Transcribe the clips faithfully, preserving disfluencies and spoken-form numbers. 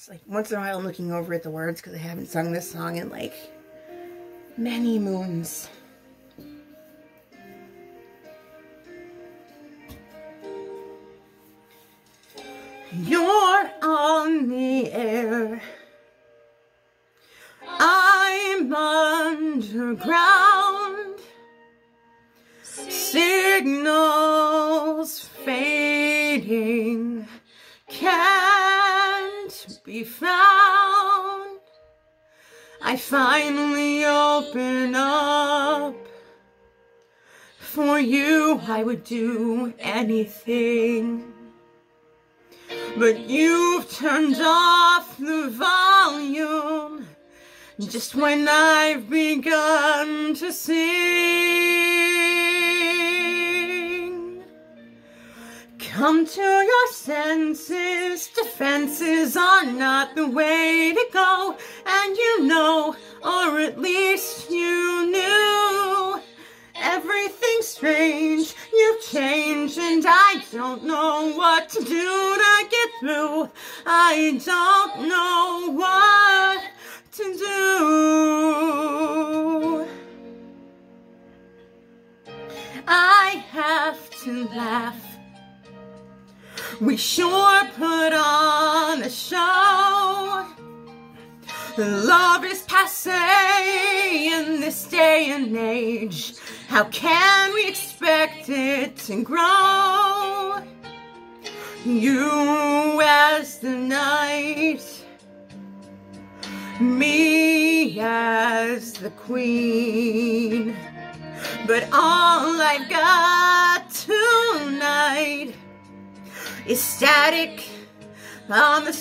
It's like once in a while I'm looking over at the words because I haven't sung this song in like many moons. You're on the air, I'm underground, signals fading, can't be found. I finally open up. For you I would do anything, but you've turned off the volume just when I've begun to sing. Come to your senses, defenses are not the way to go, and you know, or at least you knew, everything's strange, you've changed, and I don't know what to do to get through. I don't know what to do. I have to laugh. We sure put on a show. Love is passé in this day and age. How can we expect it to grow? You as the night, me as the queen. But all I've got tonight is static on the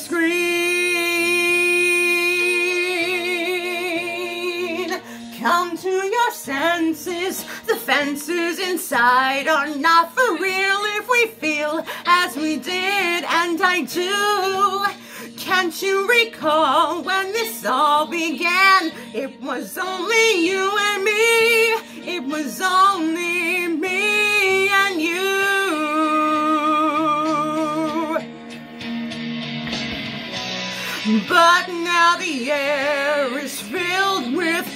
screen. Come to your senses, the fences inside are not for real if we feel as we did, and I do. Can't you recall when this all began? It was only you and me, it was only me and you. But now the air is filled with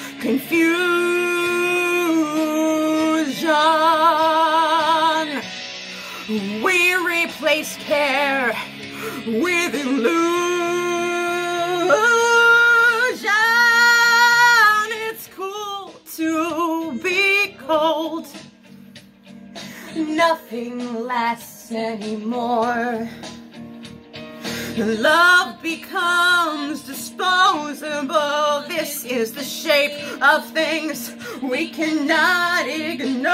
confusion. We replace care with illusion. It's cool to be cold. Nothing lasts anymore. Love becomes disposable. This is the shape of things we cannot ignore.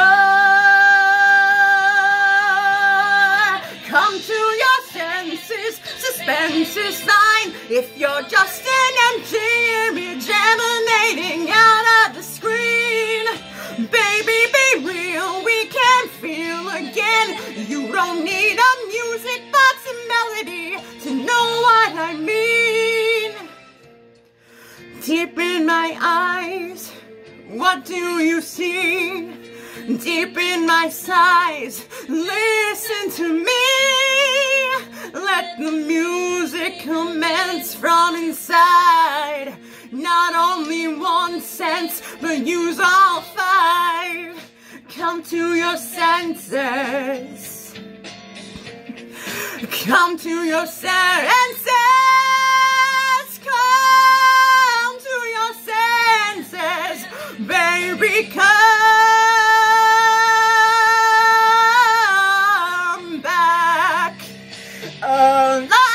Come to your senses, suspense is fine. If you're just an empty image emanating out of the screen, baby, be real, we can feel again. You don't need a music box and melody to know what I mean. Deep in my eyes, what do you see? Deep in my sighs, listen to me. Let the music commence from inside. Not only one sense, but use all five. Come to your senses. Come to your senses. Come to your senses. Baby, come back alive.